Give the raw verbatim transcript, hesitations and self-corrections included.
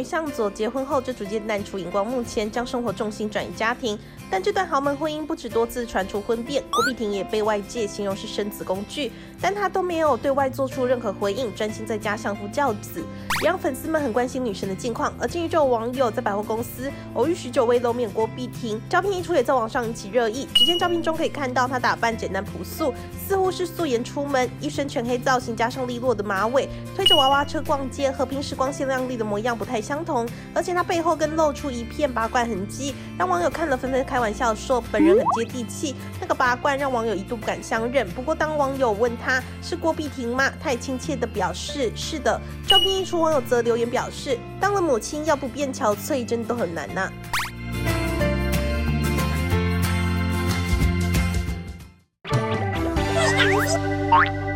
向佐结婚后就逐渐淡出荧光幕前，将生活重心转移家庭。但这段豪门婚姻不止多次传出婚变，郭碧婷也被外界形容是生子工具，但她都没有对外做出任何回应，专心在家相夫教子，也让粉丝们很关心女神的近况。而近日就有网友在百货公司偶遇许久未露面郭碧婷，照片一出也在网上引起热议。只见照片中可以看到她打扮简单朴素，似乎是素颜出门，一身全黑造型加上利落的马尾，推着娃娃车逛街，和平时光鲜亮丽的模样不太相同。而且她背后更露出一片拔罐痕迹，让网友看了纷纷开玩笑说本人很接地气。那个拔罐让网友一度不敢相认。不过当网友问她是郭碧婷吗，她也亲切的表示是的。照片一出，网友则留言表示，当了母亲要不变憔悴真的都很难呐、啊。